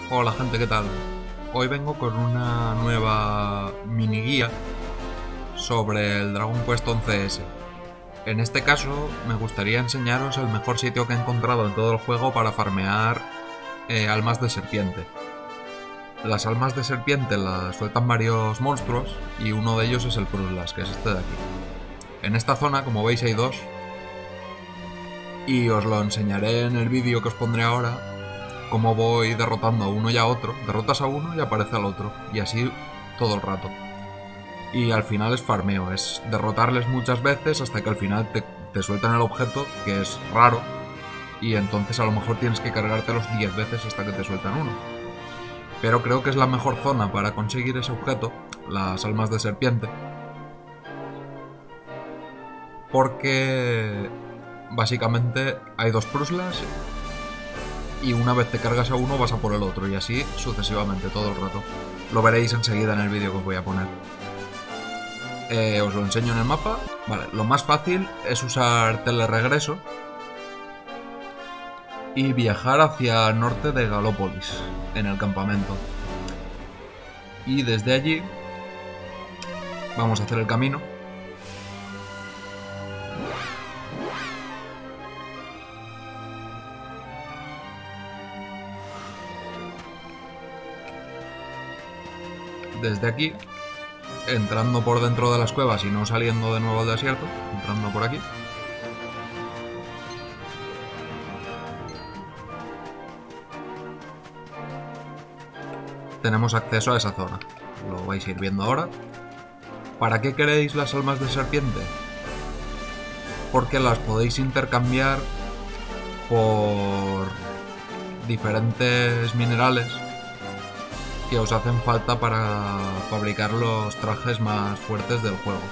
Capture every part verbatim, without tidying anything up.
Hola gente, ¿qué tal? Hoy vengo con una nueva mini guía sobre el Dragon Quest once ese. En este caso me gustaría enseñaros el mejor sitio que he encontrado en todo el juego para farmear eh, almas de serpiente. Las almas de serpiente las sueltan varios monstruos y uno de ellos es el Pruslas, que es este de aquí. En esta zona, como veis, hay dos y os lo enseñaré en el vídeo que os pondré ahora, cómo voy derrotando a uno y a otro. Derrotas a uno y aparece al otro, y así todo el rato. Y al final es farmeo, es derrotarles muchas veces hasta que al final te, te sueltan el objeto, que es raro, y entonces a lo mejor tienes que cargártelos diez veces hasta que te sueltan uno. Pero creo que es la mejor zona para conseguir ese objeto, las almas de serpiente, porque básicamente hay dos Pruslas y una vez te cargas a uno vas a por el otro, y así sucesivamente todo el rato. Lo veréis enseguida en el vídeo que os voy a poner. Eh, os lo enseño en el mapa. Vale, lo más fácil es usar teleregreso y viajar hacia el norte de Galópolis, en el campamento. Y desde allí vamos a hacer el camino. Desde aquí, entrando por dentro de las cuevas y no saliendo de nuevo al desierto, entrando por aquí. Tenemos acceso a esa zona, lo vais a ir viendo ahora. ¿Para qué queréis las almas de serpiente? Porque las podéis intercambiar por diferentes minerales que os hacen falta para fabricar los trajes más fuertes del juego.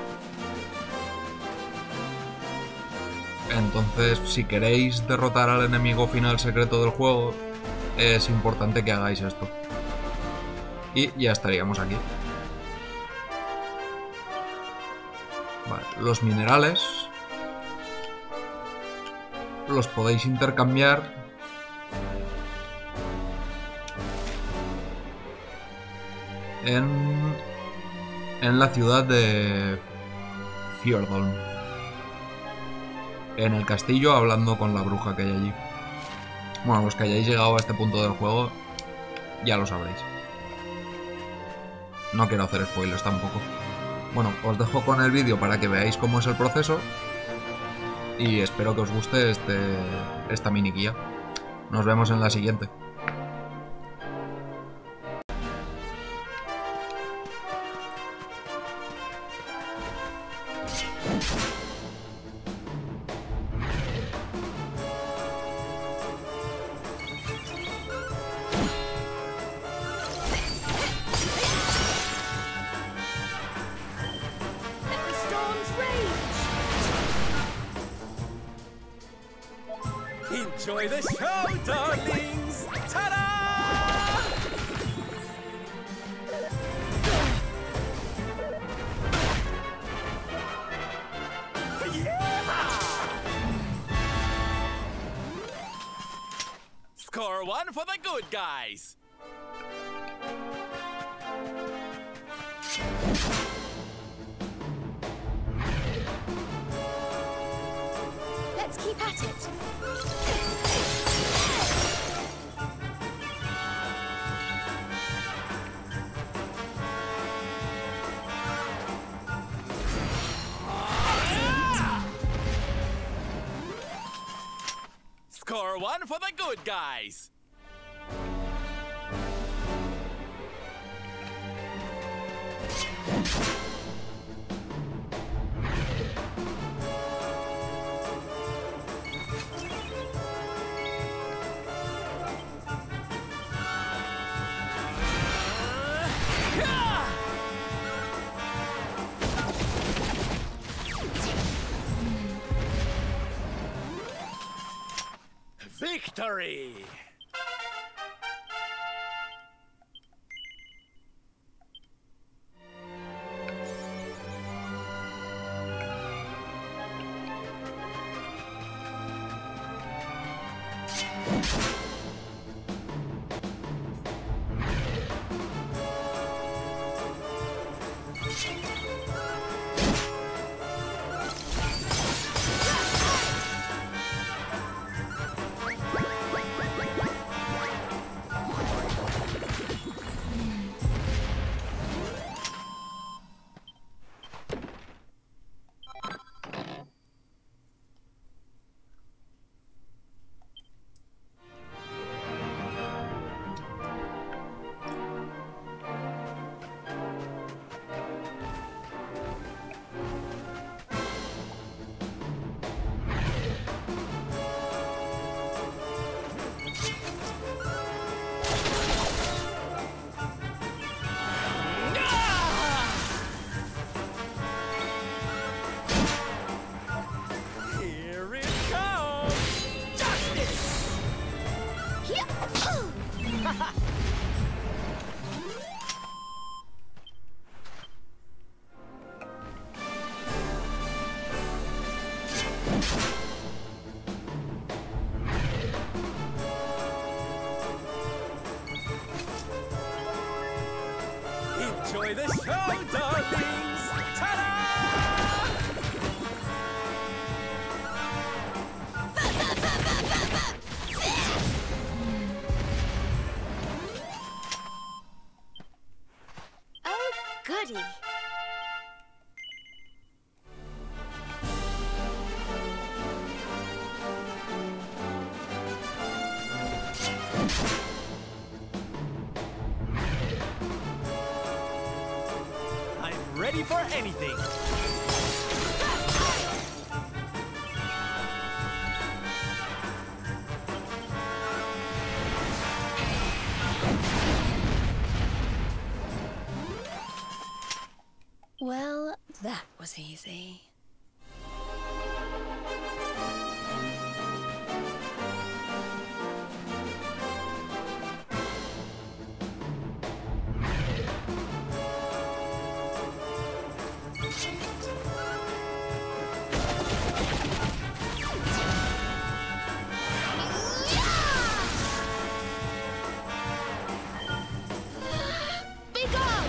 Entonces, si queréis derrotar al enemigo final secreto del juego, es importante que hagáis esto. Y ya estaríamos aquí. Vale, los minerales los podéis intercambiar en, en la ciudad de Fjordholm, en el castillo, hablando con la bruja que hay allí. Bueno, los que hayáis llegado a este punto del juego ya lo sabréis. No quiero hacer spoilers tampoco. Bueno, os dejo con el vídeo para que veáis cómo es el proceso y espero que os guste este, esta mini guía. Nos vemos en la siguiente. Enjoy the show, darlings! Ta-da! Yeah! Score one for the good guys! Let's keep at it. Score one for the good guys! Victory! Enjoy the show, darlings! Ta-da! Oh, goody. I'm ready for anything! Well, that was easy. Be gone!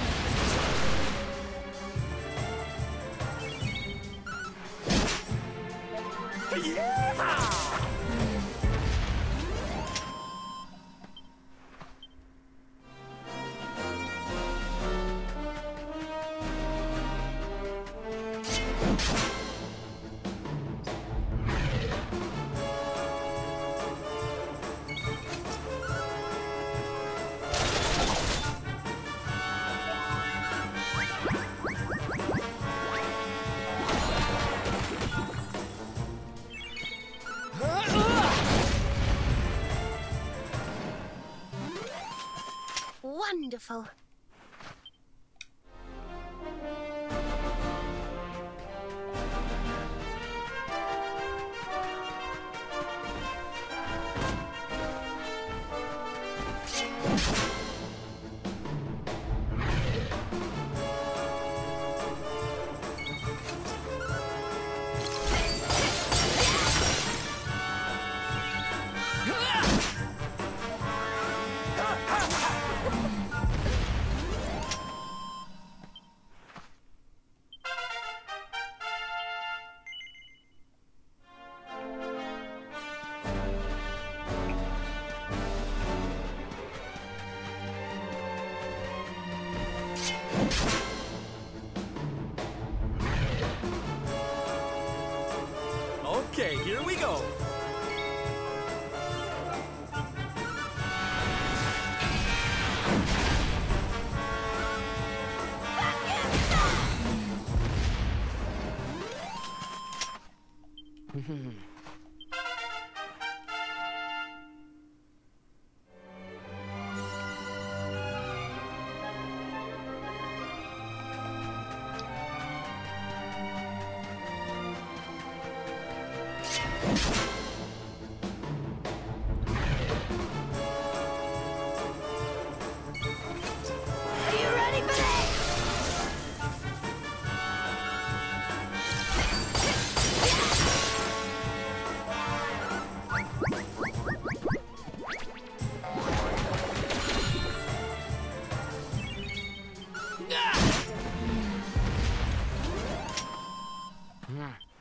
Wonderful. Okay, here we go! Are you ready for this? Hmm.